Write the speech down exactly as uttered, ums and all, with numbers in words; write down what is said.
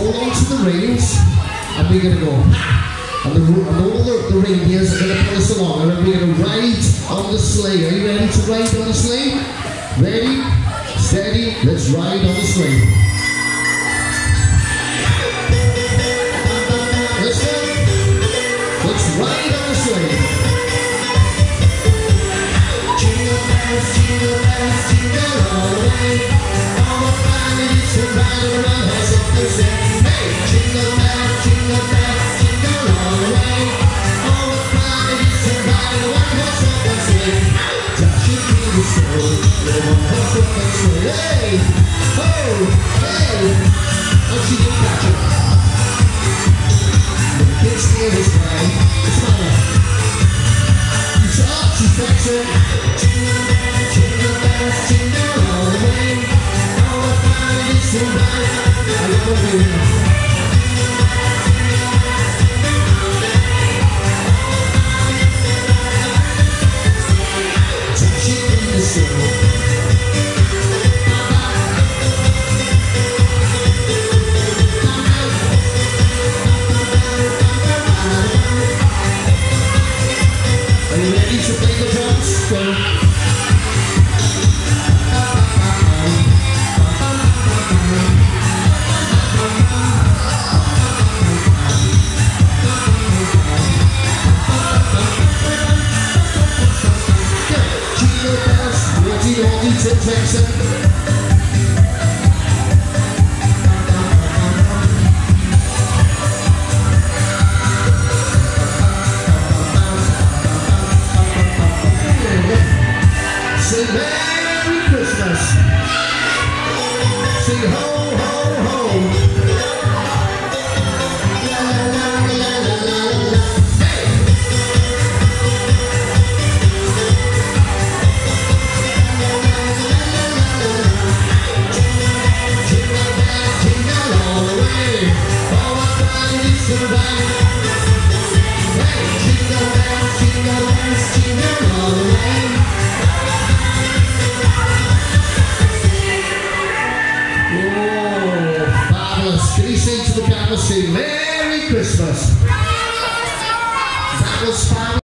hold on to the reins, and we're going to go. And, the, and all the, the reindeers are going to pull us along, and then we're going to ride on the sleigh. Are you ready to ride on the sleigh? Ready, steady, let's ride on the sleigh. Let's go. Let's ride on the sleigh. Jingle bells, jingle bells, jingle all the way. All the fun it is to ride around has up the same. Hey, jingle bells, jingle bells, jingle all the way. All the fun it is to ride around has up the same. Dashing through the snow, no one has up the sleigh. Hey, oh, hey, and she didn't catch it. The kids near the sky, it's my life. She's up, she's flexing. Jingle bells, jingle bells, jingle all the way. All the fun it is to ride. I love it here. Touching in the snow. Are you ready to play the drums? Go. Jingle bells, ready, ready to Texan. Say Merry Christmas. Say ho.